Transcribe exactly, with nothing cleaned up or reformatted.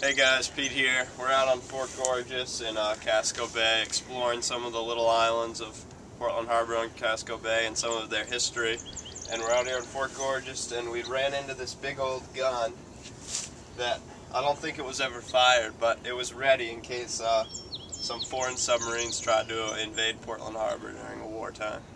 Hey guys, Pete here. We're out on Fort Gorges in uh, Casco Bay, exploring some of the little islands of Portland Harbor and Casco Bay and some of their history. And we're out here in Fort Gorges, and we ran into this big old gun that I don't think it was ever fired, but it was ready in case uh, some foreign submarines tried to invade Portland Harbor during a wartime.